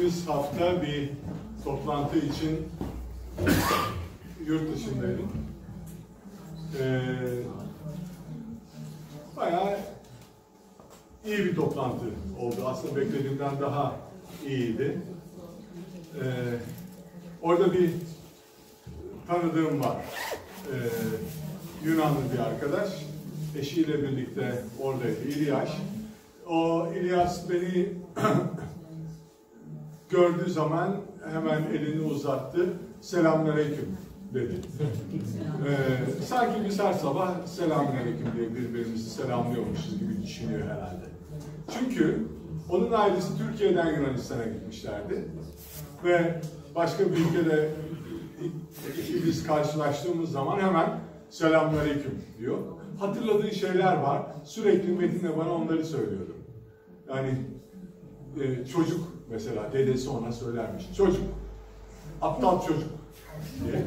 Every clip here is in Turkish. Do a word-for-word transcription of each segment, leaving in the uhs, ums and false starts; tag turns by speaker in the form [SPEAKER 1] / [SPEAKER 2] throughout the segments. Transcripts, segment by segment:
[SPEAKER 1] geçtiğimiz hafta bir toplantı için yurt dışındaydım. Ee, bayağı iyi bir toplantı oldu. Aslında beklediğimden daha iyiydi. Ee, orada bir tanıdığım var. Ee, Yunanlı bir arkadaş. Eşiyle birlikte oradaydı. İlyas. O İlyas beni gördüğü zaman hemen elini uzattı. Selamünaleyküm dedi. Ee, sanki biz her sabah selamünaleyküm diye birbirimizi selamlıyormuşuz gibi düşünüyor herhalde. Çünkü onun ailesi Türkiye'den Yunanistan'a gitmişlerdi. Ve başka bir ülkede biz karşılaştığımız zaman hemen selamünaleyküm diyor. Hatırladığı şeyler var. Sürekli Metin'le bana onları söylüyordu. Yani e, çocuk mesela, dedesi ona söylermiş. Çocuk. Aptal çocuk diye.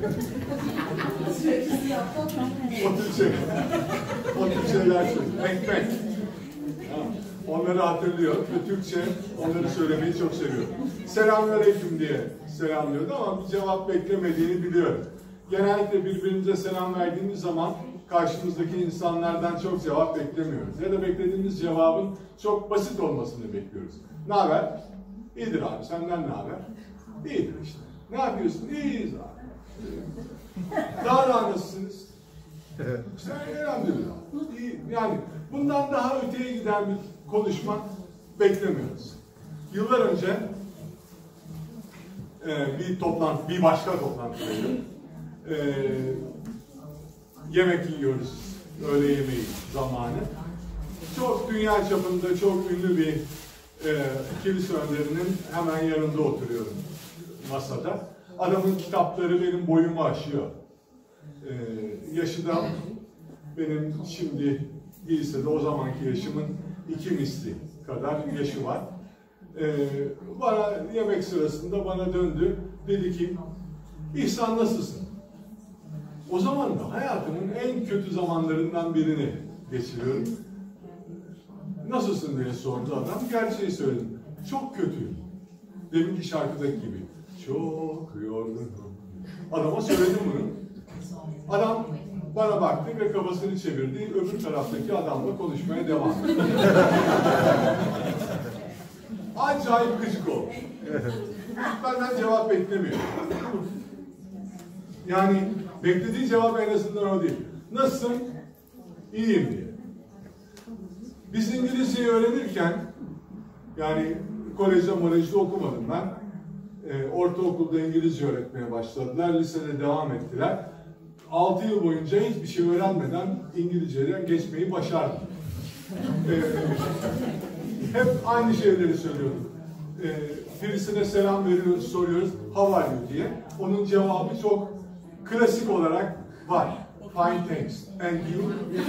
[SPEAKER 1] O tür şeyler. O tür şeyler söylüyor. Ekmek. Onları hatırlıyor ve Türkçe onları söylemeyi çok seviyor. Selamünaleyküm diye selamlıyordu ama bir cevap beklemediğini biliyorum. Genellikle birbirimize selam verdiğimiz zaman karşımızdaki insanlardan çok cevap beklemiyoruz. Ya da beklediğimiz cevabın çok basit olmasını bekliyoruz. Ne haber? İyidir abi. Senden ne haber? İyidir işte. Ne yapıyorsun? İyiyiz abi. Daha da nasılsınız? İşte elhamdülillah. İyi. Yani bundan daha öteye giden bir konuşma beklemiyoruz. Yıllar önce e, bir toplantı, bir başka toplantıdaydım. E, yemek yiyoruz. Öğle yemeği zamanı. Çok dünya çapında çok ünlü bir e, kilise önderinin hemen yanında oturuyorum masada. Adamın kitapları benim boyumu aşıyor. E, yaşı da benim şimdi lisede o zamanki yaşımın iki misli kadar yaşı var. E, bana yemek sırasında bana döndü. Dedi ki, İhsan nasılsın? O zaman da hayatımın en kötü zamanlarından birini geçiriyorum. Nasılsın diye sordu adam. Gerçeği söyledim. Çok kötüyüm. Deminki şarkıdaki gibi. Çok yorgunum. Adama söyledim bunu. Adam bana baktı ve kafasını çevirdi. Öbür taraftaki adamla konuşmaya devam etti. Acayip gıcık oldu. Benden cevap beklemiyor. Yani beklediği cevap en azından o değil. Nasılsın? İyiyim diye. Biz İngilizceyi öğrenirken, yani kolejde molejde okumadım ben. E, ortaokulda İngilizce öğretmeye başladılar. Lisede devam ettiler. Altı yıl boyunca hiçbir şey öğrenmeden İngilizceden geçmeyi başardım. E, hep aynı şeyleri söylüyordum. E, birisine selam veriyoruz, soruyoruz. How are you diye. Onun cevabı çok klasik olarak var. Fine thanks. And you?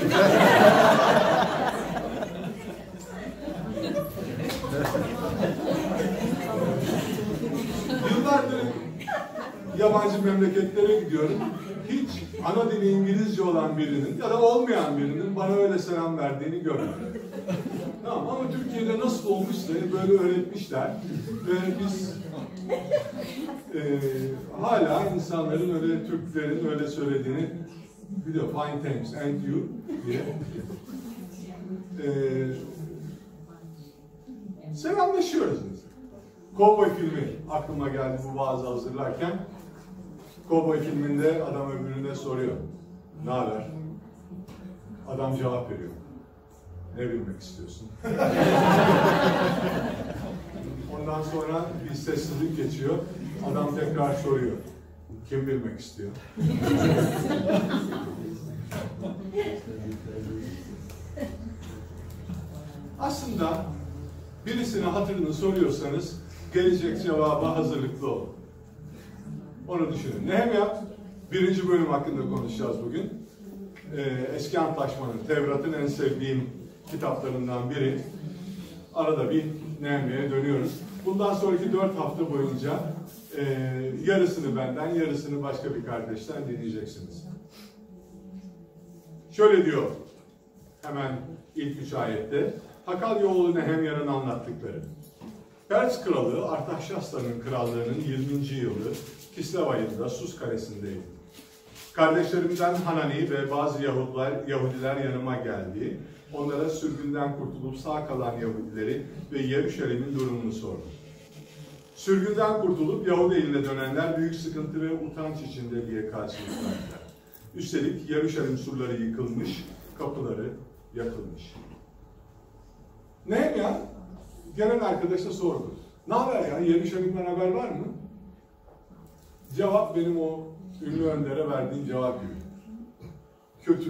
[SPEAKER 1] Yıllardır yabancı memleketlere gidiyorum. Hiç ana dili İngilizce olan birinin ya da olmayan birinin bana öyle selam verdiğini görmedim. Tamam, ama Türkiye'de nasıl olmuşsa böyle öğretmişler ve biz e, hala insanların öyle, Türklerin öyle söylediğini biliyor. Fine thanks and you diye. E, selamlaşıyoruz biz. Cowboy filmi aklıma geldi bu vaazı hazırlarken. Cowboy filminde adam öbürüne soruyor. Ne haber? Adam cevap veriyor. Ne bilmek istiyorsun? Ondan sonra bir sessizlik geçiyor. Adam tekrar soruyor. Kim bilmek istiyor? Aslında birisine hatırını soruyorsanız gelecek cevaba hazırlıklı olun. Onu düşünün. Nehemya birinci bölüm hakkında konuşacağız bugün. Ee, Eski Antlaşmanın, Tevrat'ın en sevdiğim kitaplarından biri. Arada bir Nehemya'ya dönüyoruz. Bundan sonraki dört hafta boyunca e, yarısını benden, yarısını başka bir kardeşten dinleyeceksiniz. Şöyle diyor, hemen ilk üç ayette, Hakalya oğlu Nehemya'nın anlattıkları. Pers Kralı Artaxerxes'in krallığının yirminci yılı Kislev ayında Sus Kalesi'ndeydi. Kardeşlerimden Hanani ve bazı Yahudiler, Yahudiler yanıma geldi. Onlara sürgünden kurtulup sağ kalan Yahudileri ve Yeruşalim'in durumunu sordum. Sürgünden kurtulup Yahudi eline dönenler büyük sıkıntı ve utanç içinde diye karşılık verdiler. Üstelik Yeruşalim surları yıkılmış, kapıları yakılmış. Nehemya gelen arkadaşa sordu. Ne haber ya? Yeruşalim'den haber var mı? Cevap benim o ünlü öndere verdiğim cevap gibi. Kötü.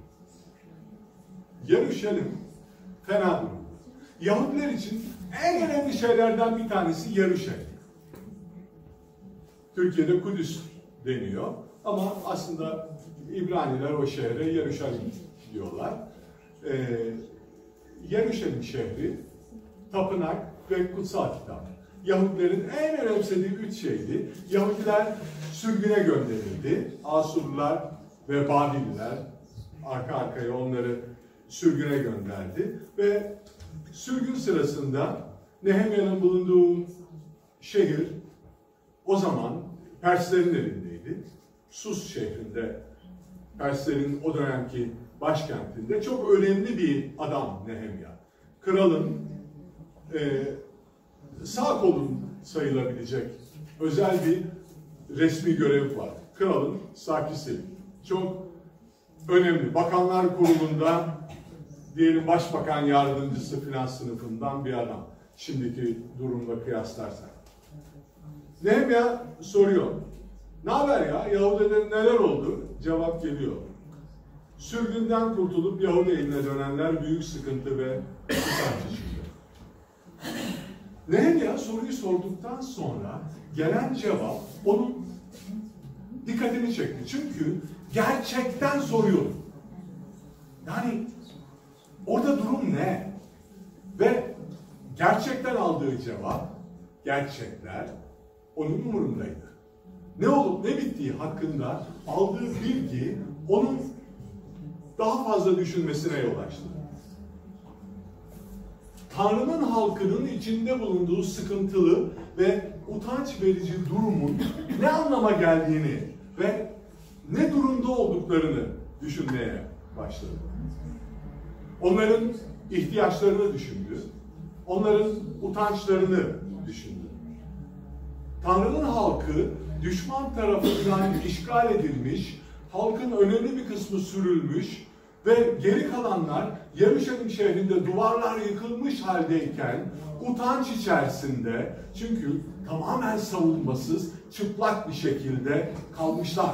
[SPEAKER 1] Yeruşalim fena durumda. Yahudiler için en önemli şeylerden bir tanesi Yeruşalim. Türkiye'de Kudüs deniyor ama aslında İbraniler o şehre Yeruşalim diyorlar. Ee, Yeruşalim şehri, tapınak ve kutsal kitap. Yahudilerin en önemsediği üç şeydi. Yahudiler sürgüne gönderildi. Asurlular ve Babilliler arka arkaya onları sürgüne gönderdi. Ve sürgün sırasında Nehemya'nın bulunduğu şehir o zaman Perslerin elindeydi. Sus şehrinde, Perslerin o dönemki başkentinde çok önemli bir adam Nehemya. Kralın e, sağ kolun sayılabilecek özel bir resmi görevi var. Kralın sakisi. Çok önemli. Bakanlar Kurulu'nda diyelim başbakan yardımcısı finans sınıfından bir adam. Şimdiki durumla kıyaslarsak. Nehemya soruyor. Ne haber ya? Yahudilerin neler oldu? Cevap geliyor. Sürgünden kurtulup Yahudi eline dönenler büyük sıkıntı ve utanç içinde. Nehemya soruyu sorduktan sonra gelen cevap onun dikkatini çekti. Çünkü gerçekten soruyor. Yani orada durum ne? Ve gerçekten aldığı cevap, gerçekler onun umurundaydı. Ne olup ne bittiği hakkında aldığı bilgi onun daha fazla düşünmesine yol açtı. Tanrı'nın halkının içinde bulunduğu sıkıntılı ve utanç verici durumun ne anlama geldiğini ve ne durumda olduklarını düşünmeye başladı. Onların ihtiyaçlarını düşündü. Onların utançlarını düşündü. Tanrı'nın halkı düşman tarafından işgal edilmiş, halkın önemli bir kısmı sürülmüş ve geri kalanlar Yeruşalim şehrinde duvarlar yıkılmış haldeyken utanç içerisinde, çünkü tamamen savunmasız, çıplak bir şekilde kalmışlar.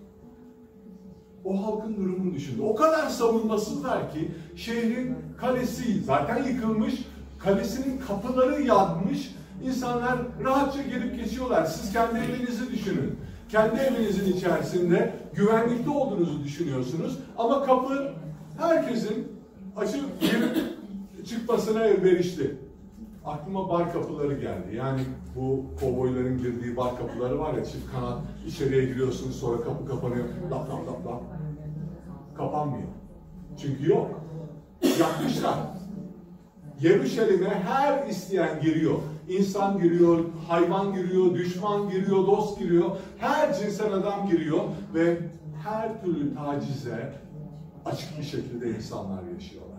[SPEAKER 1] O halkın durumunu düşündü. O kadar savunmasızlar ki şehrin kalesi zaten yıkılmış, kalesinin kapıları yanmış, insanlar rahatça gelip geçiyorlar. Siz kendi evinizi düşünün. Kendi evinizin içerisinde güvenlikte olduğunuzu düşünüyorsunuz ama kapı herkesin açıp girip çıkmasına elverişli. Aklıma bar kapıları geldi. Yani bu kovboyların girdiği bar kapıları var ya, çift kanat, içeriye giriyorsunuz sonra kapı kapanıyor. Lap lap lap lap. Kapanmıyor. Çünkü yok. Yapmışlar. Yeruşalim'e her isteyen giriyor. İnsan giriyor, hayvan giriyor, düşman giriyor, dost giriyor. Her cinsten adam giriyor ve her türlü tacize açık bir şekilde insanlar yaşıyorlar.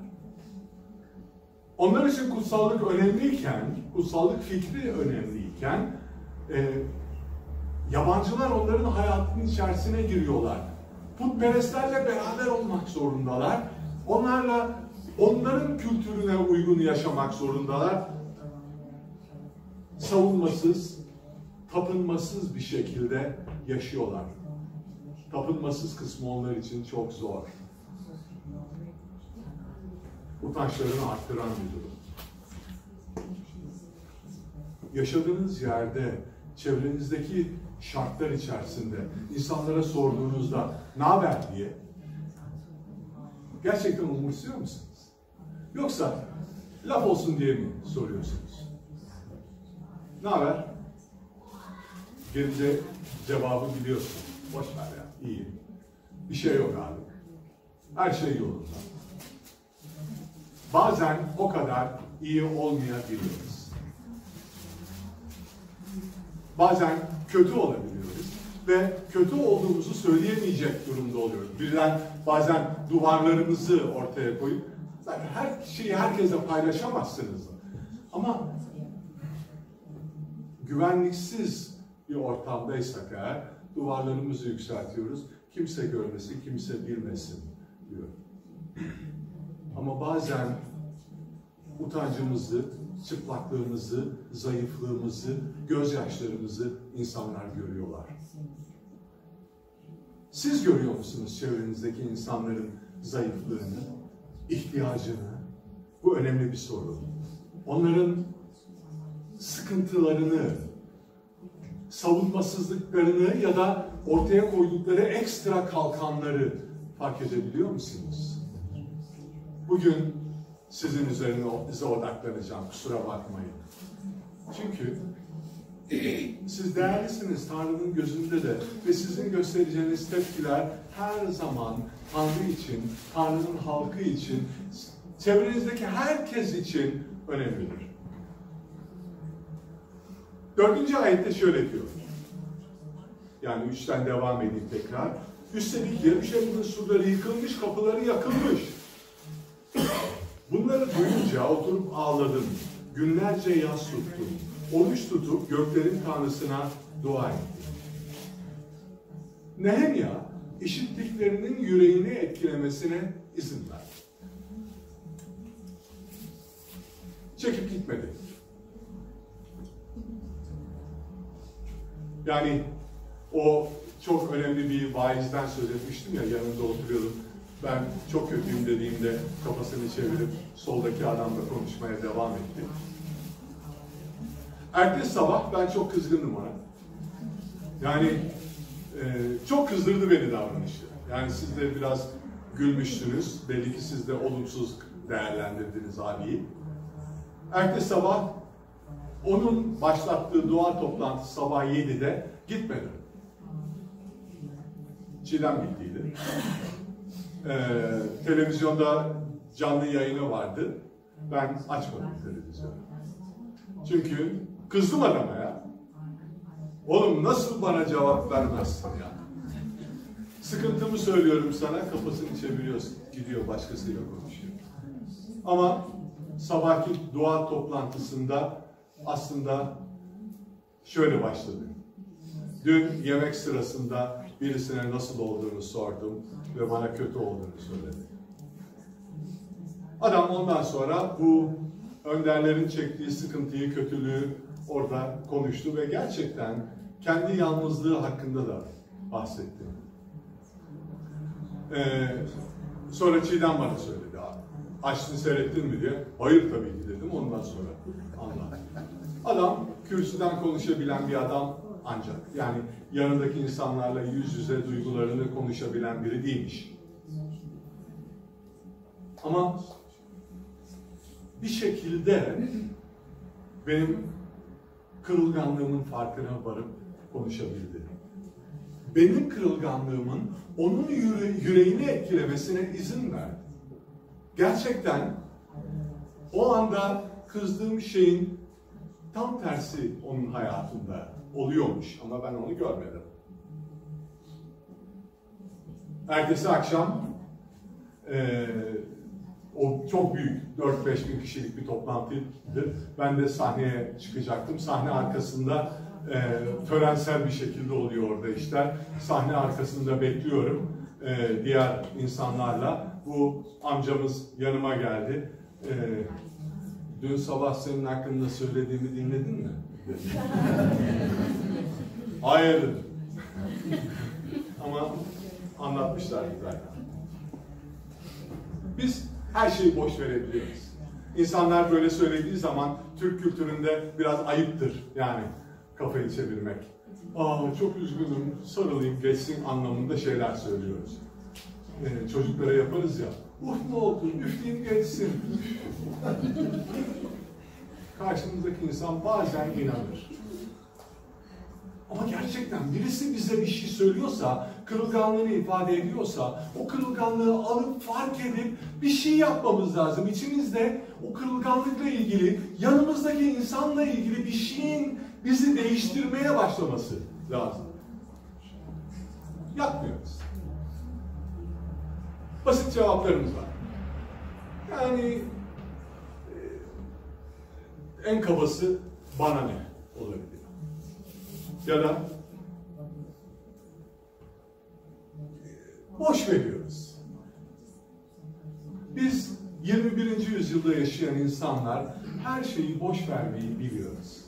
[SPEAKER 1] Onlar için kutsallık önemliyken, kutsallık fikri önemliyken, e, yabancılar onların hayatının içerisine giriyorlar. Putperestlerle beraber olmak zorundalar. Onlarla, onların kültürüne uygun yaşamak zorundalar. Savunmasız, tapınmasız bir şekilde yaşıyorlar. Tapınmasız kısmı onlar için çok zor. Utançlarını arttıran bir durum. Yaşadığınız yerde, çevrenizdeki şartlar içerisinde insanlara sorduğunuzda ne haber diye gerçekten umursuyor musunuz? Yoksa laf olsun diye mi soruyorsunuz? Ne haber? Gelince cevabı biliyorsun. Boş ver ya, iyi. Bir şey yok abi. Her şey yolunda. Bazen o kadar iyi olmayabiliyoruz. Bazen kötü olabiliyoruz ve kötü olduğumuzu söyleyemeyecek durumda oluyoruz. Birden bazen duvarlarımızı ortaya koyup her şeyi herkese paylaşamazsınız. Ama güvenliksiz bir ortamdaysak eğer duvarlarımızı yükseltiyoruz. Kimse görmesin, kimse bilmesin diyor. Ama bazen utancımızı, çıplaklığımızı, zayıflığımızı, gözyaşlarımızı insanlar görüyorlar. Siz görüyor musunuz çevrenizdeki insanların zayıflığını, ihtiyacını? Bu önemli bir soru. Onların sıkıntılarını, savunmasızlıklarını ya da ortaya koydukları ekstra kalkanları fark edebiliyor musunuz? Bugün sizin üzerinize odaklanacağım, kusura bakmayın. Çünkü siz değerlisiniz Tanrı'nın gözünde de ve sizin göstereceğiniz tepkiler her zaman Tanrı için, Tanrı'nın halkı için, çevrenizdeki herkes için önemlidir. Dördüncü ayette şöyle diyor. Yani üçten devam edeyim tekrar. Üstelik Yeruşalim'in surları yıkılmış, kapıları yakılmış. Bunları duyunca oturup ağladım. Günlerce yas tuttum. Oruç tutup göklerin Tanrısına dua ettim. Nehemya, işittiklerinin yüreğini etkilemesine izin verdi. Çekip gitmedi. Yani o çok önemli bir vaizden söz etmiştim ya, yanında oturuyordum. Ben çok kötüyüm dediğimde kafasını çevirip soldaki adamla konuşmaya devam etti. Ertesi sabah ben çok kızgındım ona. Yani e, çok kızdırdı beni davranışı. Yani siz de biraz gülmüştünüz. Belli ki siz de olumsuz değerlendirdiniz abiyi. Ertesi sabah onun başlattığı dua toplantısı sabah yedide gitmedim. Çiğdem gittiydi. Ee, televizyonda canlı yayını vardı. Ben açmadım televizyonu. Çünkü kızdım adama ya. Oğlum nasıl bana cevap vermezsin ya? Sıkıntımı söylüyorum sana, kafasını çeviriyor, gidiyor başkasıyla konuşuyor. Ama sabahki dua toplantısında aslında şöyle başladı. Dün yemek sırasında birisine nasıl olduğunu sordum ve bana kötü olduğunu söyledi. Adam ondan sonra bu önderlerin çektiği sıkıntıyı, kötülüğü orada konuştu ve gerçekten kendi yalnızlığı hakkında da bahsetti. Ee, sonra Çiğdem bana söyledi abi. Açtın seyrettin mi diye. Hayır tabii ki dedim, ondan sonra anlattım. Adam kürsüden konuşabilen bir adam ancak. Yani yanındaki insanlarla yüz yüze duygularını konuşabilen biri değilmiş. Ama bir şekilde benim kırılganlığımın farkına varıp konuşabildi. Benim kırılganlığımın onun yüre yüreğini etkilemesine izin verdi. Gerçekten o anda kızdığım şeyin tam tersi onun hayatında oluyormuş ama ben onu görmedim. Ertesi akşam e, o çok büyük dört beş bin kişilik bir toplantıydı. Ben de sahneye çıkacaktım. Sahne arkasında e, törensel bir şekilde oluyor orada işler. Sahne arkasında bekliyorum e, diğer insanlarla. Bu amcamız yanıma geldi. E, Dün sabah senin hakkında söylediğimi dinledin mi? Hayır dedim. Ama anlatmışlardı zaten. Biz her şeyi boş verebiliyoruz. İnsanlar böyle söylediği zaman Türk kültüründe biraz ayıptır yani kafayı çevirmek. Aa çok üzgünüm, sarılayım geçsin anlamında şeyler söylüyoruz. Ee, çocuklara yaparız ya. Uf ne oldu, üfleyeyim geçsin. Karşımızdaki insan bazen inanır. Ama gerçekten birisi bize bir şey söylüyorsa, kırılganlığını ifade ediyorsa, o kırılganlığı alıp fark edip bir şey yapmamız lazım. İçimizde o kırılganlıkla ilgili, yanımızdaki insanla ilgili bir şeyin bizi değiştirmeye başlaması lazım. Yapmıyoruz. Basit cevaplarımız var. Yani en kabası bana ne olabilir? Ya da boş veriyoruz. Biz yirmi birinci yüzyılda yaşayan insanlar her şeyi boş vermeyi biliyoruz.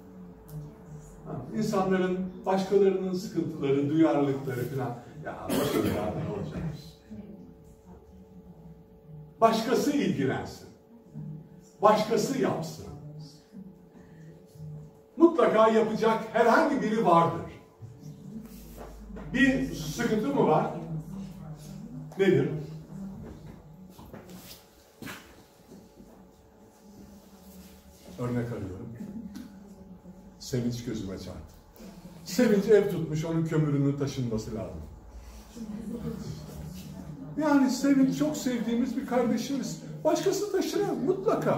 [SPEAKER 1] İnsanların başkalarının sıkıntıları, duyarlılıkları falan, ya boş ver ya, ne olacak? Başkası ilgilensin. Başkası yapsın. Mutlaka yapacak herhangi biri vardır. Bir sıkıntı mı var? Nedir? Örnek arıyorum. Sevinç gözüme çarptı. Sevinç ev tutmuş, onun kömürünün taşınması lazım. Yani Sevinç çok sevdiğimiz bir kardeşimiz. Başkası taşır mutlaka.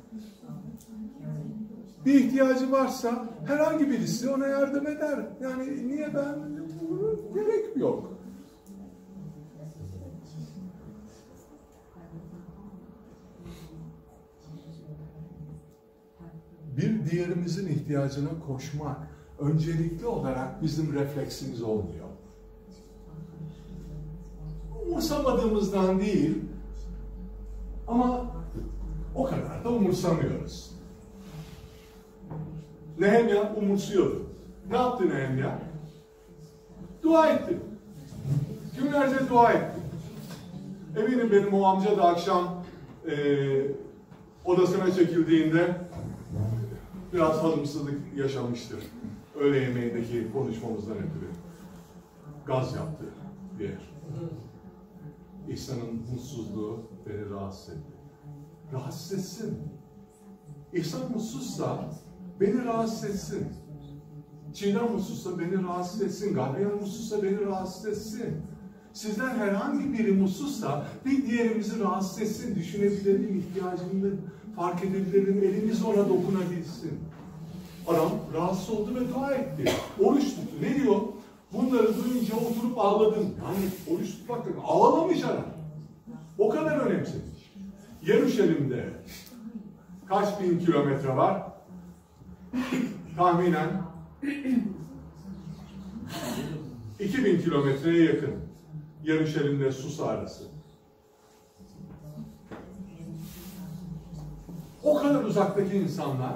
[SPEAKER 1] Bir ihtiyacı varsa herhangi birisi ona yardım eder. Yani niye ben? Gerek yok. Bir diğerimizin ihtiyacına koşmak öncelikli olarak bizim refleksimiz olmuyor. Umursamadığımızdan değil ama o kadar da umursamıyoruz. Nehemya umursuyordu. Ne yaptı Nehemya? Dua etti. Günlerce dua etti. Eminim benim o amca da akşam e, odasına çekildiğinde biraz hazımsızlık yaşamıştır. Öğle yemeğindeki konuşmamızdan ötürü. Gaz yaptı diye. İhsan'ın mutsuzluğu beni rahatsız etti. Rahatsız etsin. İhsan mutsuzsa beni rahatsız etsin. Çiğdem mutsuzsa beni rahatsız etsin. Gabriel mutsuzsa beni rahatsız etsin. Sizden herhangi biri mutsuzsa bir diğerimizi rahatsız etsin. Düşünebilelim, ihtiyacını fark edebilelim, elimiz ona dokunabilsin. Adam rahatsız oldu ve dua etti. Oruç tuttu. Ne diyor? Bunları duyunca oturup ağladım. Yani oruç tutmak da ağlamamış adam. O kadar önemsemiş. Yeruşalim'de kaç bin kilometre var? Tahminen iki bin kilometreye yakın. Yeruşalim'de Susa arası. O kadar uzaktaki insanlar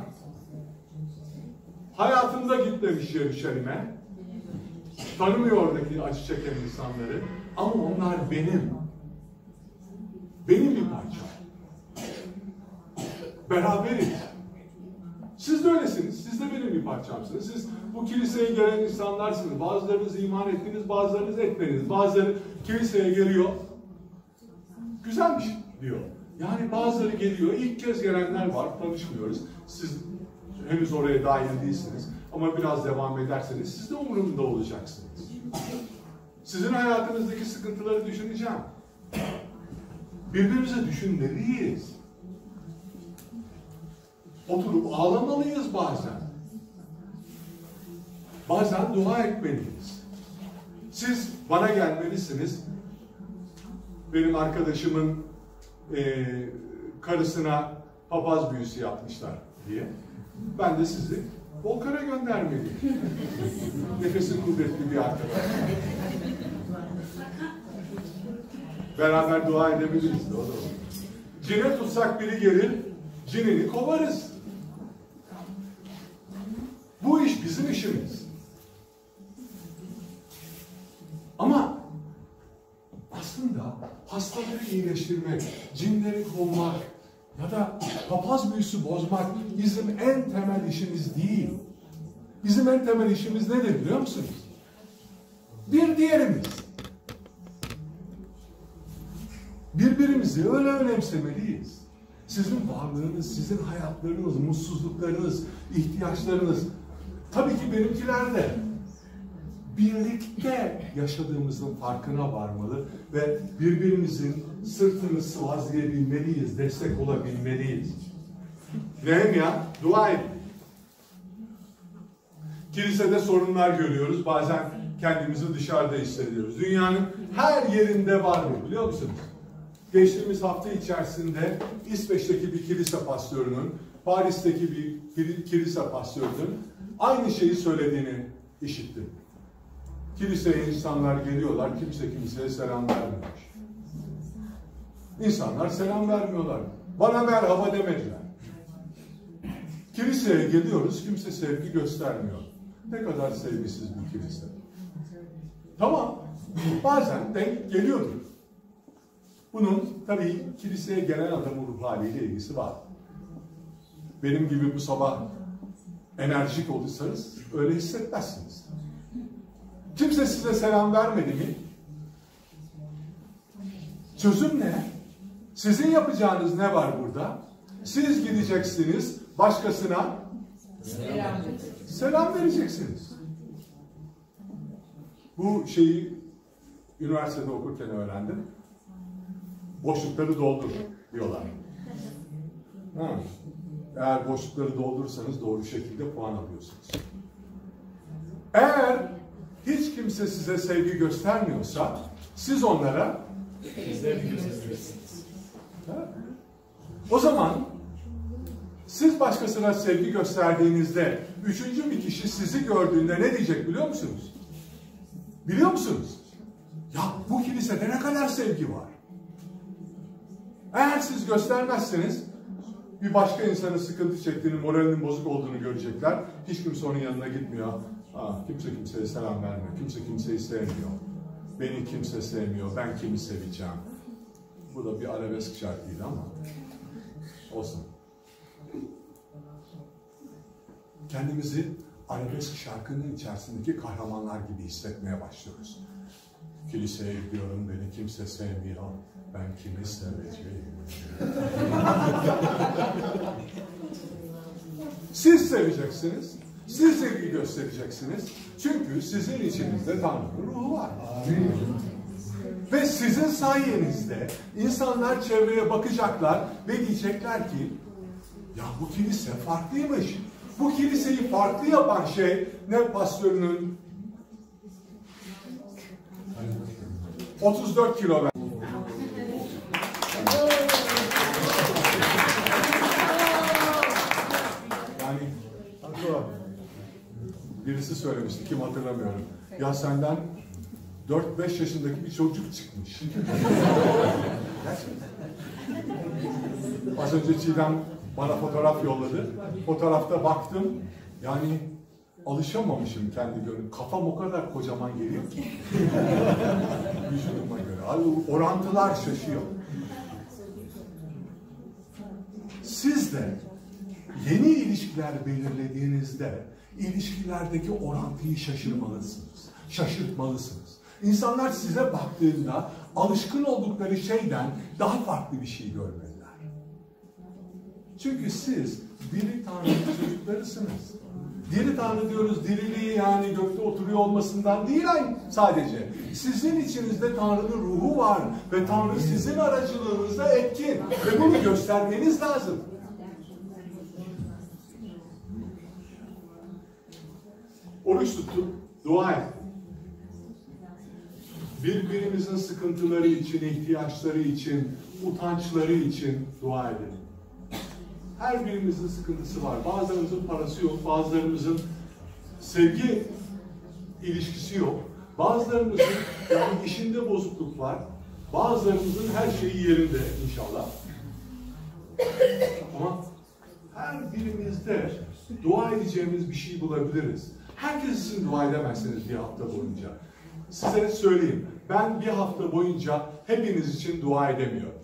[SPEAKER 1] hayatında gitmemiş Yeruşalim'e, tanımıyor oradaki acı çeken insanları, ama onlar benim benim bir parçam. Beraberiz. Siz de öylesiniz. Siz de benim bir parçamsınız. Siz bu kiliseye gelen insanlarsınız. Bazılarınız iman ettiniz, bazılarınız etmediniz. Bazıları kiliseye geliyor. Güzelmiş diyor. Yani bazıları geliyor. İlk kez gelenler var. Tanışmıyoruz. Siz henüz oraya dahil değilsiniz. Ama biraz devam ederseniz siz de umurumda olacaksınız. Sizin hayatınızdaki sıkıntıları düşüneceğim. Birbirimize düşünmeliyiz. Oturup ağlamalıyız bazen. Bazen dua etmeliyiz. Siz bana gelmelisiniz. Benim arkadaşımın e, karısına papaz büyüsü yapmışlar diye. Ben de sizi Volkan'a göndermeliyim. Nefesi kuvvetli bir arkadaş. Beraber dua edebiliriz de o da olur. Cine tutsak biri gelir, cinini kovarız. Bu iş bizim işimiz. Ama aslında hastaları iyileştirmek, cinleri kovmak ya da papaz büyüsü bozmak bizim en temel işimiz değil. Bizim en temel işimiz nedir biliyor musunuz? Bir diğerimiz. Birbirimizi öyle önemsemeliyiz. Sizin varlığınız, sizin hayatlarınız, mutsuzluklarınız, ihtiyaçlarınız, tabii ki benimkiler de birlikte yaşadığımızın farkına varmalı ve birbirimizin sırtını sıvazlayabilmeliyiz, destek olabilmeliyiz. Nehemya dua etti. Kilisede sorunlar görüyoruz. Bazen kendimizi dışarıda hissediyoruz. Dünyanın her yerinde var mı biliyor musunuz? Geçtiğimiz hafta içerisinde İsveç'teki bir kilise pastörünün, Paris'teki bir kilise pastörünün aynı şeyi söylediğini işittim. Kiliseye insanlar geliyorlar, kimse kimseye selam vermiyor. İnsanlar selam vermiyorlar. Bana merhaba demediler. Kiliseye geliyoruz, kimse sevgi göstermiyor. Ne kadar sevgisiz bir kilise. Tamam, bazen denk geliyordur. Bunun tabii kiliseye gelen adamın ruh haliyle ilgisi var. Benim gibi bu sabah enerjik olursanız öyle hissetmezsiniz. Kimse size selam vermedi mi? Çözüm ne? Sizin yapacağınız ne var burada? Siz gideceksiniz, başkasına selam, selam vereceksiniz. Bu şeyi üniversitede okurken öğrendim. Boşlukları doldur diyorlar. Ha. Eğer boşlukları doldurursanız doğru şekilde puan alıyorsunuz. Eğer hiç kimse size sevgi göstermiyorsa siz onlara sevgi gösterirsiniz. O zaman siz başkasına sevgi gösterdiğinizde üçüncü bir kişi sizi gördüğünde ne diyecek biliyor musunuz? Biliyor musunuz? Ya bu kilisede ne kadar sevgi var. Eğer siz göstermezseniz bir başka insanın sıkıntı çektiğini, moralinin bozuk olduğunu görecekler. Hiç kimse onun yanına gitmiyor. Aa, kimse kimseye selam vermiyor. Kimse kimseyi sevmiyor. Beni kimse sevmiyor. Ben kimi seveceğim? Bu da bir arabesk şarkıydı ama olsun. Kendimizi arabesk şarkının içerisindeki kahramanlar gibi hissetmeye başlıyoruz. Kiliseye gidiyorum, beni kimse sevmiyor. Ben kimi seveceğim? Siz seveceksiniz. Siz sevgi göstereceksiniz. Çünkü sizin içinizde Tanrı'nın ruhu var. Ve sizin sayenizde insanlar çevreye bakacaklar ve diyecekler ki ya bu kilise farklıymış. Bu kiliseyi farklı yapan şey ne pastörünün otuz dört kilo ver. Yani birisi söylemişti, kim hatırlamıyorum. Ya senden dört beş yaşındaki bir çocuk çıkmış. Gerçekten. Az önce Çiğdem bana fotoğraf yolladı. Fotoğrafta baktım. Yani alışamamışım kendi görünüm. Kafam o kadar kocaman geliyor ki. Vücuduma göre. Abi, orantılar şaşıyor. Siz de yeni ilişkiler belirlediğinizde ilişkilerdeki orantıyı şaşırmalısınız. Şaşırtmalısınız. İnsanlar size baktığında alışkın oldukları şeyden daha farklı bir şey görmeliler. Çünkü siz diri Tanrı'nın çocuklarısınız. Diri Tanrı diyoruz, diriliği yani gökte oturuyor olmasından değil sadece. Sizin içinizde Tanrı'nın ruhu var ve Tanrı sizin aracılığınızda etkin ve bunu göstermeniz lazım. Oruç tuttuk, dua et. Birbirimizin sıkıntıları için, ihtiyaçları için, utançları için dua edelim. Her birimizin sıkıntısı var. Bazılarımızın parası yok, bazılarımızın sevgi ilişkisi yok. Bazılarımızın yani işinde bozukluk var. Bazılarımızın her şeyi yerinde inşallah. Ama her birimizde dua edeceğimiz bir şey bulabiliriz. Herkes için dua edemezsiniz bir hafta boyunca. Size söyleyeyim, ben bir hafta boyunca hepiniz için dua edemiyorum.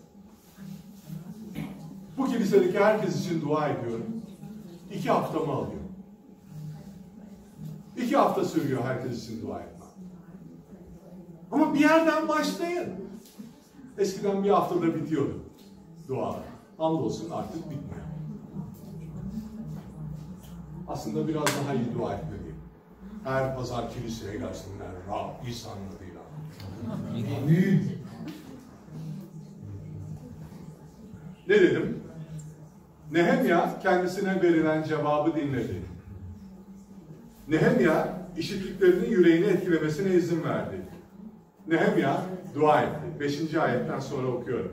[SPEAKER 1] Bu kilisedeki herkes için dua ediyorum. İki haftamı alıyor. İki hafta sürüyor herkes için dua etmem. Ama bir yerden başlayın. Eskiden bir haftada bitiyordu dua. Hamdolsun artık bitmiyor. Aslında biraz daha iyi dua etmeliyim. Her pazar kiliseye gelsinler. Rab İsa'nın adıyla. Amin. Ne dedim? Nehemya kendisine verilen cevabı dinledi. Nehemya işittiklerinin yüreğini etkilemesine izin verdi. Nehemya dua etti. Beşinci ayetten sonra okuyorum.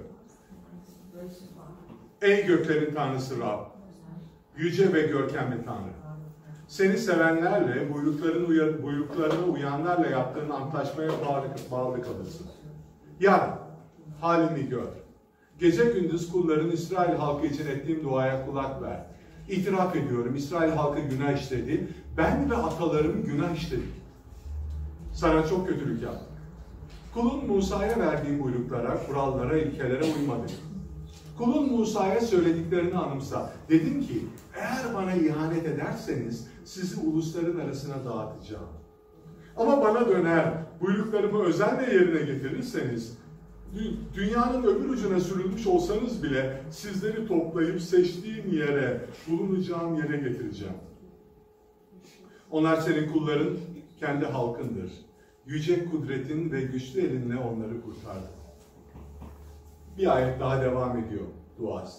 [SPEAKER 1] Ey göklerin Tanrısı Rab, yüce ve görkemli Tanrı. Seni sevenlerle, buyruklarına, buyruklarına uyanlarla yaptığın antlaşmaya bağlı, bağlı kalırsın. Ya halini gör. Gece gündüz kulların İsrail halkı için ettiğim duaya kulak ver. İtiraf ediyorum, İsrail halkı günah işledi. Ben ve atalarım günah işledik. Sana çok kötülük yaptık. Kulun Musa'ya verdiği buyruklara, kurallara, ilkelere uymadık. Kulun Musa'ya söylediklerini anımsa. Dedim ki, eğer bana ihanet ederseniz sizi ulusların arasına dağıtacağım. Ama bana döner, buyruklarımı özenle yerine getirirseniz, dünyanın öbür ucuna sürülmüş olsanız bile sizleri toplayıp seçtiğim yere, bulunacağım yere getireceğim. Onlar senin kulların, kendi halkındır. Yüce kudretin ve güçlü elinle onları kurtardı. Bir ayet daha devam ediyor duası.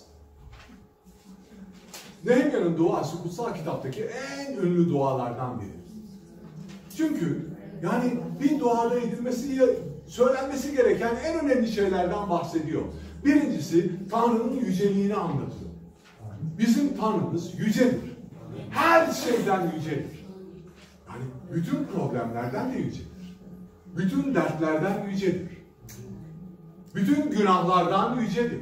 [SPEAKER 1] Nehemya'nın duası kutsal kitaptaki en ünlü dualardan biri. Çünkü yani bir duada edilmesi, söylenmesi gereken en önemli şeylerden bahsediyor. Birincisi Tanrı'nın yüceliğini anlatıyor. Bizim Tanrımız yücedir. Her şeyden yücedir. Yani bütün problemlerden de yücedir. Bütün dertlerden yücedir. Bütün günahlardan yücedir.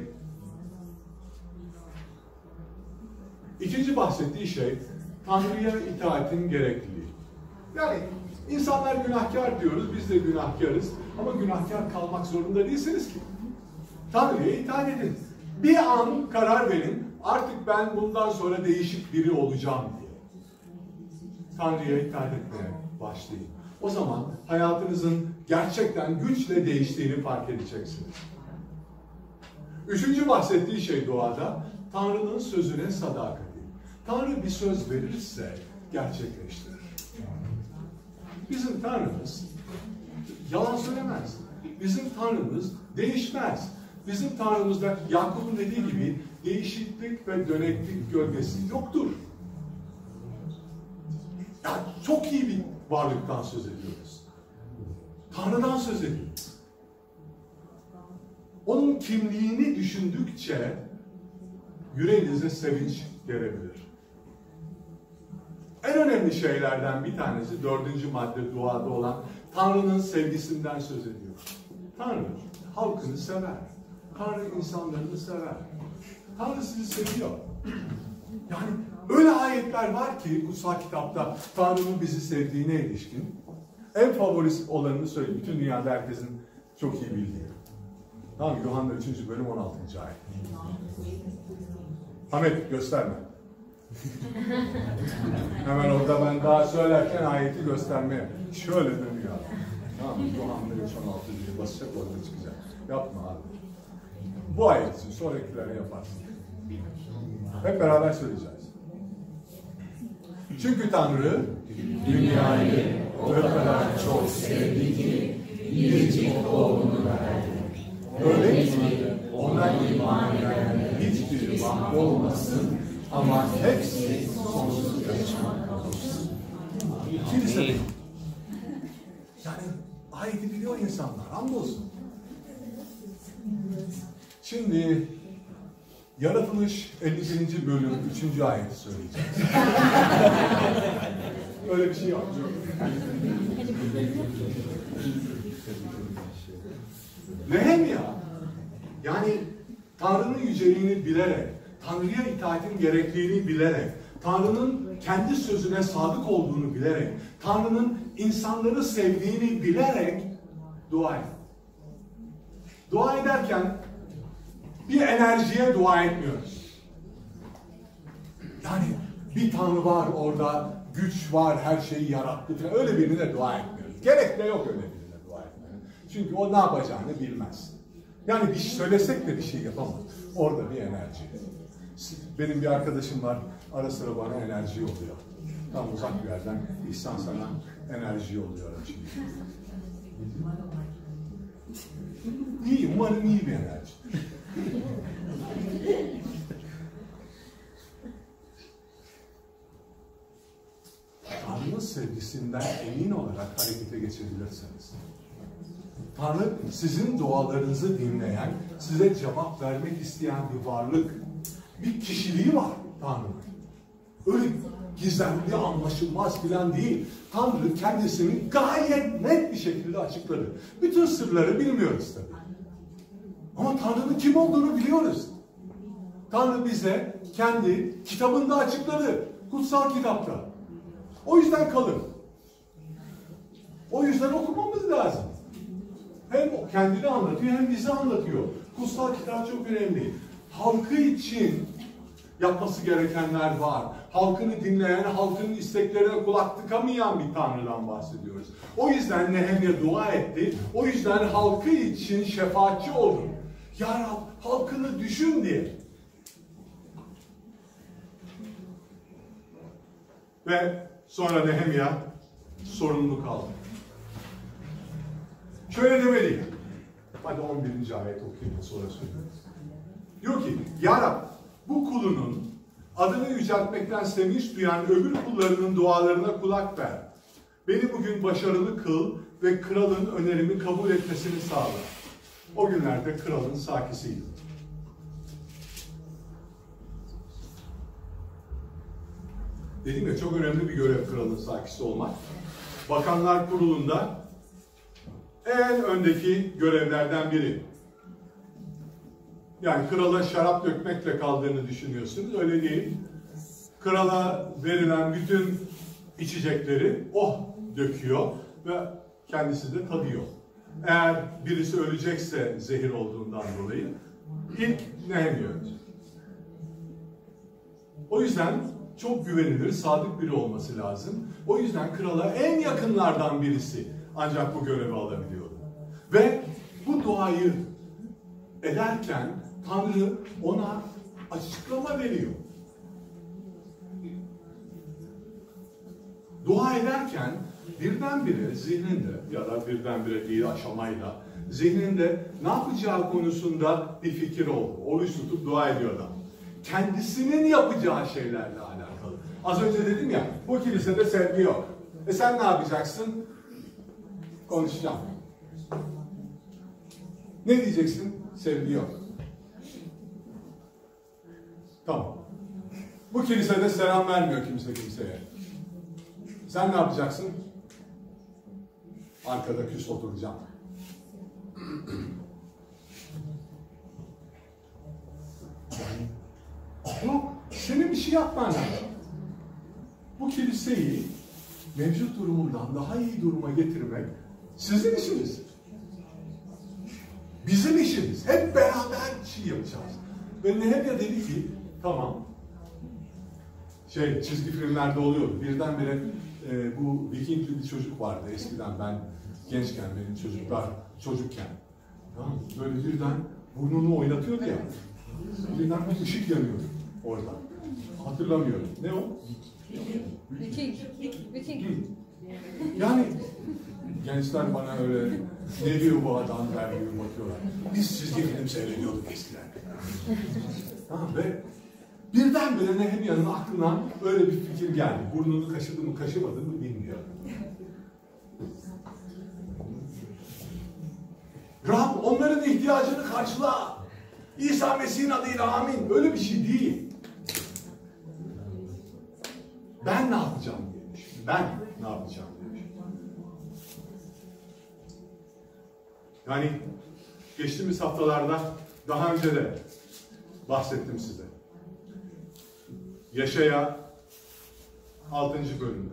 [SPEAKER 1] İkinci bahsettiği şey Tanrı'ya itaatin gerekliliği. Yani insanlar günahkar diyoruz, biz de günahkarız ama günahkar kalmak zorunda değilsiniz ki. Tanrı'ya itaat edin. Bir an karar verin, artık ben bundan sonra değişik biri olacağım diye. Tanrı'ya itaat etmeye başlayın. O zaman hayatınızın gerçekten güçle değiştiğini fark edeceksiniz. Üçüncü bahsettiği şey duada Tanrı'nın sözüne sadakati. Tanrı bir söz verirse gerçekleştirir. Bizim Tanrımız yalan söylemez. Bizim Tanrımız değişmez. Bizim Tanrımızda Yakup'un dediği gibi değişiklik ve döneklik gölgesi yoktur. Yani çok iyi bir varlıktan söz ediyoruz. Tanrı'dan söz ediyoruz. Onun kimliğini düşündükçe yüreğinize sevinç gelebilir. En önemli şeylerden bir tanesi dördüncü madde duada olan Tanrı'nın sevgisinden söz ediyor. Tanrı halkını sever. Tanrı insanlarını sever. Tanrı sizi seviyor. Yani öyle ayetler var ki kutsal kitapta Tanrı'nın bizi sevdiğine ilişkin. En favorisi olanını söyleyeyim. Bütün dünyada herkesin çok iyi bildiği. Tamam, Yuhanna üçüncü bölüm on altıncı ayet. Ahmet gösterme. Hemen orada ben daha söylerken ayeti göstermeye. Şöyle dönüyor. Tamam, Yuhanna üç on altı diye basacak, orada çıkacak. Yapma abi. Bu ayet için sonrakilere yaparsın. Hep beraber söyleyeceğiz. Çünkü Tanrı dünyayı o kadar çok sevdi ki biricik oğlunu verdi. Öyle ki ona iman eden hiçbiri mahvolmasın ama hepsi sonsuz yaşama kavuşsun. Kilise. Yani ayeti biliyor insanlar. Hamdolsun. Şimdi Yaratılış elli birinci bölüm üçüncü ayeti söyleyeceğiz. Öyle bir şey yok. Nehemya, yani Tanrı'nın yüceliğini bilerek, Tanrı'ya itaatin gerekliliğini bilerek, Tanrı'nın kendi sözüne sadık olduğunu bilerek, Tanrı'nın insanları sevdiğini bilerek dua et. Dua ederken bir enerjiye dua etmiyoruz. Yani bir Tanrı var orada, güç var, her şeyi yarattı falan. Öyle birine dua etmiyoruz. Gerek de yok öyle birine dua etmenin. Çünkü o ne yapacağını bilmez. Yani bir şey söylesek de bir şey yapamaz. Orada bir enerji. Benim bir arkadaşım var, ara sıra bana enerji oluyor. Tam uzak bir yerden İhsan sana enerji yolluyor. İyi, umarım iyi bir enerji. Tanrı'nın sevgisi adaletinden emin olarak harekete geçebilirsiniz. Tanrı sizin dualarınızı dinleyen, size cevap vermek isteyen bir varlık. Bir kişiliği var Tanrı'nın. Öyle gizemli, anlaşılmaz filan değil. Tanrı kendisini gayet net bir şekilde açıkladı. Bütün sırları bilmiyoruz tabii. Ama Tanrı'nın kim olduğunu biliyoruz. Tanrı bize kendi kitabında açıkladı. Kutsal kitapta. O yüzden kalın. O yüzden okumamız lazım. Hem kendini anlatıyor hem bizi anlatıyor. Kutsal kitap çok önemli. Halkı için yapması gerekenler var. Halkını dinleyen, halkının isteklerine kulak tıkamayan bir Tanrı'dan bahsediyoruz. O yüzden Nehemya dua etti. O yüzden halkı için şefaatçi oldu. Ya Rab, halkını düşün diye. Ve sonra Nehemya sorumluluk aldı. Şöyle demeli. Hadi on birinci ayet okuyayım sonra söyleyeyim. Diyor ki, Ya Rab, bu kulunun adını yüceltmekten sevinç duyan öbür kullarının dualarına kulak ver. Beni bugün başarılı kıl ve kralın önerimi kabul etmesini sağla. O günlerde kralın sakisiydi. Dedim ya, çok önemli bir görev kralın sakisi olmak. Bakanlar Kurulu'nda en öndeki görevlerden biri. Yani krala şarap dökmekle kaldığını düşünüyorsunuz. Öyle değil. Krala verilen bütün içecekleri o döküyor ve kendisi de tadıyor. Eğer birisi ölecekse zehir olduğundan dolayı ilk Nehemya ölecek. O yüzden çok güvenilir, sadık biri olması lazım. O yüzden krala en yakınlardan birisi ancak bu görevi alabiliyordu. Ve bu duayı ederken Tanrı ona açıklama veriyor. Dua ederken birdenbire zihninde, ya da birdenbire değil aşamayla, zihninde ne yapacağı konusunda bir fikir oldu. Oruç tutup dua ediyor adam. Kendisinin yapacağı şeylerle alakalı. Az önce dedim ya, bu kilisede sevgi yok. E sen ne yapacaksın? Konuşacağım. Ne diyeceksin? Sevgi yok. Tamam. Bu kilisede selam vermiyor kimse kimseye. Sen ne yapacaksın? Arkada küs oturacağım. Yok, senin bir şey yapman lazım. Bu kiliseyi mevcut durumundan daha iyi duruma getirmek sizin işiniz. Bizim işimiz. Hep beraber bir şey yapacağız. Ve Nehemya dedi ki, tamam. Şey, çizgi filmlerde oluyordu. Birdenbire e, bu Vikingli bir çocuk vardı eskiden, ben gençken, benim çocuklar çocukken. Tamam, böyle birden burnunu oynatıyordu ya. Birden bir ışık yanıyordu orada. Hatırlamıyorum. Ne o?
[SPEAKER 2] Viking. Viking.
[SPEAKER 1] Yani gençler bana öyle ne diyor bu adam der gibi bakıyorlar. Biz çizgi film seyrediyorduk eskiden. Tamam, ve birdenbire Nehemya'nın aklına öyle bir fikir geldi. Burnunu kaşıdı mı kaşımadı mı bilmiyorum. Rab onların ihtiyacını karşıla. İsa Mesih'in adıyla amin. Öyle bir şey değil. Ben ne yapacağım demiş. Ben ne yapacağım demiş. Yani geçtiğimiz haftalarda daha önce de bahsettim size. Yaşaya altıncı bölümde.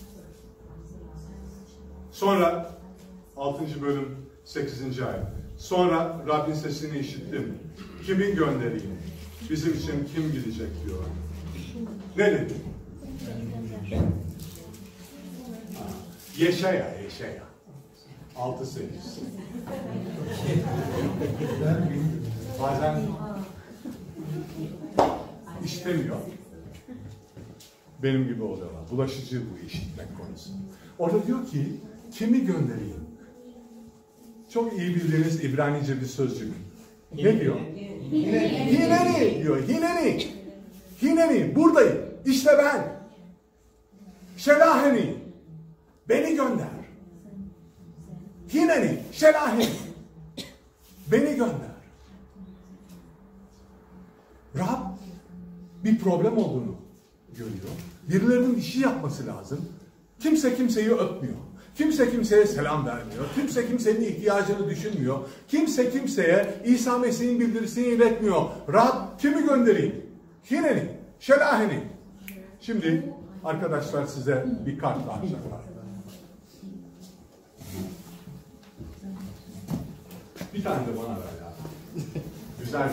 [SPEAKER 1] Sonra altıncı bölüm sekizinci ayet. Sonra Rabbin sesini işittim. Kimi göndereyim? Bizim için kim gidecek diyor. Ne dedi? Yeşaya, Yeşaya. Altı sekiz. Bazen işlemiyor. Benim gibi oluyorlar. Bulaşıcı bu işitmek konusu. Orada diyor ki, kimi göndereyim? Çok iyi bildiğiniz İbranice bir sözcük. Ne diyor? Hineni. Hineni diyor. Hineni. Hineni. Buradayım. İşte ben. Şelaheni. Beni gönder. Hineni, şelaheni. Beni gönder. Rab bir problem olduğunu görüyor. Birilerinin bir şey yapması lazım. Kimse kimseyi öpmüyor. Kimse kimseye selam vermiyor. Kimse kimsenin ihtiyacını düşünmüyor. Kimse kimseye İsa Mesih'in bildirisini iletmiyor. Rab kimi göndereyim? Hineni, şelaheni. Şimdi arkadaşlar size bir kart dağıtacaklar. Bir tane de bana ver ya. Güzel.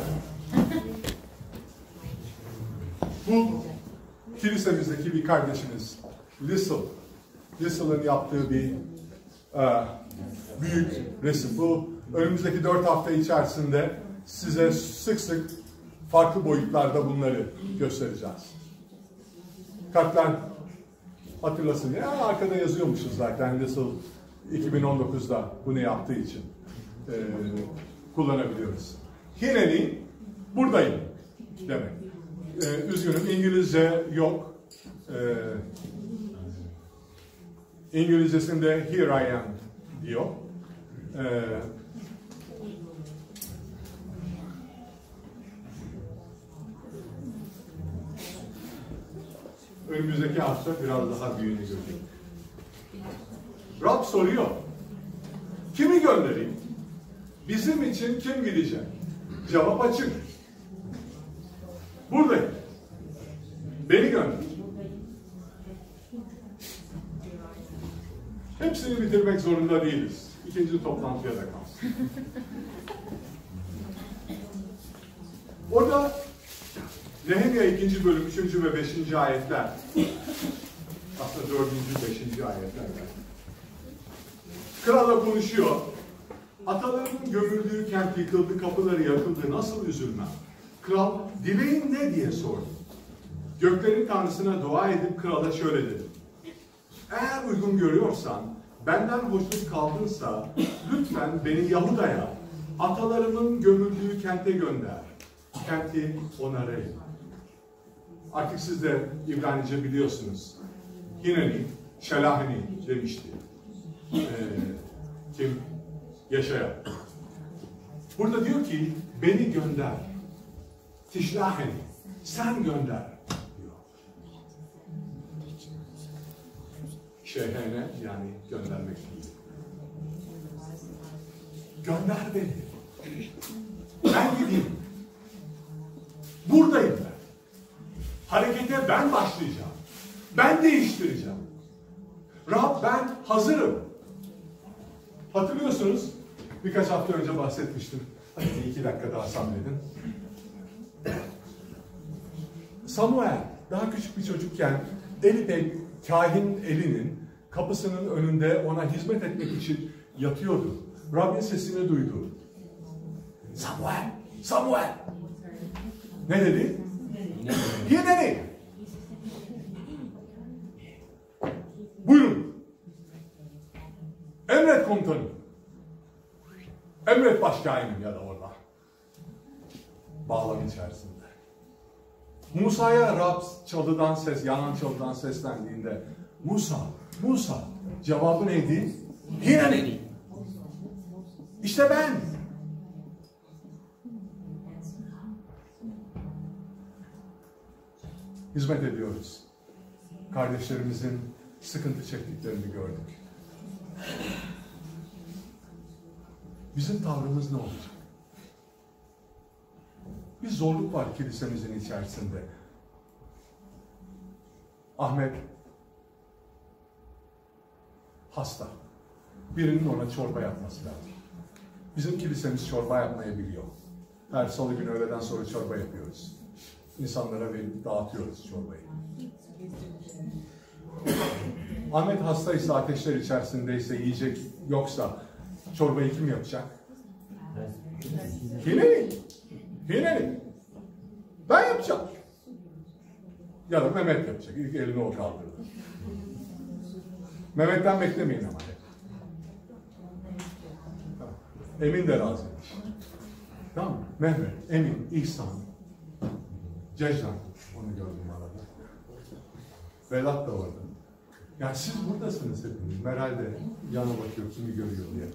[SPEAKER 1] Bu kilisemizdeki bir kardeşimiz Lissel. Lissel'ın yaptığı bir e, büyük resim. Bu önümüzdeki dört hafta içerisinde size sık sık farklı boyutlarda bunları göstereceğiz. Kartlar hatırlasın diye. Yani arkada yazıyormuşuz zaten Lissel iki bin on dokuzda bunu yaptığı için e, kullanabiliyoruz. Hineni buradayım demek. E, üzgünüm İngilizce yok. E, İngilizcesinde here I am diyor. E, önümüzdeki hafta biraz daha büyüğünü görecek. Rab soruyor. Kimi göndereyim? Bizim için kim gidecek? Cevap açık. Buradayım. Beni gönder. Hepsini bitirmek zorunda değiliz. İkinci toplantıya da kalsın. Orada Nehemya ikinci bölüm, üçüncü ve beşinci ayetler. Aslında dördüncü, beşinci ayetler. Kralla konuşuyor. Atalarının gömüldüğü kent yıkıldı, kapıları yakıldı, nasıl üzülmem? Kral, dileğin ne diye sordu. Göklerin Tanrısına dua edip krala şöyle dedi. Eğer uygun görüyorsan, benden hoşnut kaldınsa, lütfen beni Yahuda'ya, atalarımın gömüldüğü kente gönder. Kenti onarayım. Artık siz de İbranice biliyorsunuz. Hineni, şelaheni demişti. Ee, kim? Yaşaya. Burada diyor ki, beni gönder. Tişlaheni, sen gönder diyor. Şehene yani göndermek değil. Gönder beni. Ben gideyim. Buradayım ben. Harekete ben başlayacağım. Ben değiştireceğim. Rab ben hazırım. Hatırlıyorsunuz, birkaç hafta önce bahsetmiştim. Hadi iki dakika daha sabredin. Samuel daha küçük bir çocukken Eli kahin Eli'nin kapısının önünde ona hizmet etmek için yatıyordu. Rabbin sesini duydu. Samuel, Samuel. Ne dedi? Hineni. Buyurun. Emret komutanım. Emret başkainim ya da orada. Bağlam içerisinde. Musa'ya Rab çalıdan ses, yanan çalıdan seslendiğinde Musa, Musa cevabı neydi? Hineni. İşte ben. Hizmet ediyoruz. Kardeşlerimizin sıkıntı çektiklerini gördük. Bizim tavrımız ne olacak? Bir zorluk var kilisemizin içerisinde. Ahmet hasta. Birinin ona çorba yapması lazım. Bizim kilisemiz çorba yapmayı biliyor. Her salı günü öğleden sonra çorba yapıyoruz. İnsanlara verip dağıtıyoruz çorbayı. Ahmet hastaysa, ateşler içerisindeyse, yiyecek yoksa çorbayı kim yapacak? Hineni. Hineni. Ben yapacağım. Ya da Mehmet yapacak. İlk elini o kaldırdı. Mehmet'ten beklemeyin ama. Emin de razıymış. Tamam mı? Mehmet, Emin, İhsan, Cejdan. Onu gördüm arada. Vedat da orada. Yani siz buradasınız hepiniz. Meral de yana bakıyor, kimi görüyor diye.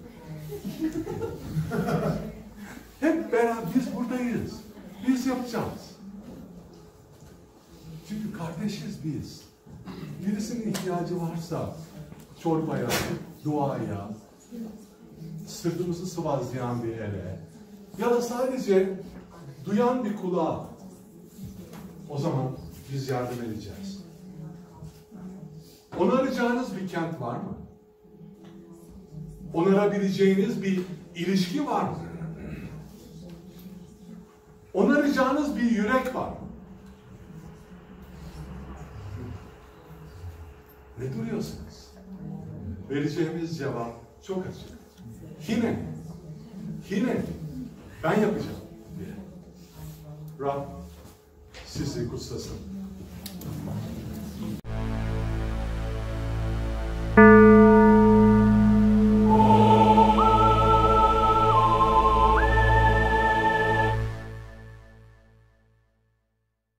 [SPEAKER 1] Hep beraber biz buradayız. Biz yapacağız. Çünkü kardeşiz biz. Birisinin ihtiyacı varsa çorbaya, duaya, sırtımızı sıvazlayan bir ele ya da sadece duyan bir kulağa, o zaman biz yardım edeceğiz. Onaracağınız bir kent var mı? Onarabileceğiniz bir ilişki var mı? Onaracağınız bir yürek var mı? Ne duruyorsunuz? Vereceğimiz cevap çok açık. Yine, yine ben yapacağım diye. Rab sizi kutsasın.